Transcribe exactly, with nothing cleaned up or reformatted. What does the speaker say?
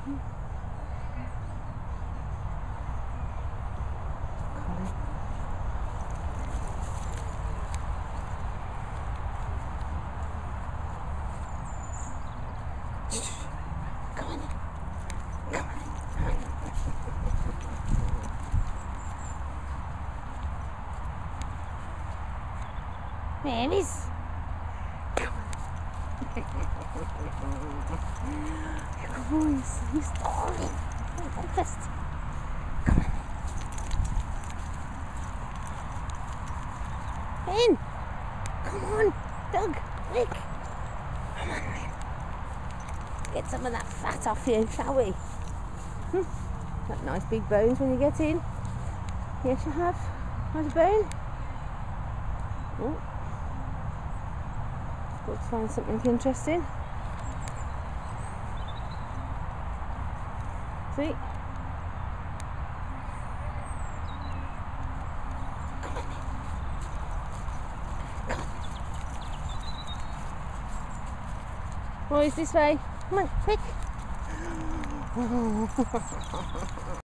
Come on. Come on. Mavis. Come on. Good boys. He's stalling. Go first. Come on. Fin. Come on. Doug. Quick. Come on then. Get some of that fat off you, shall we? Hmm. Got nice big bones when you get in. Yes, you have. Nice bone. Oh. Let's find something interesting. See? Come on then. Come on. Boys, this way. Come on, quick.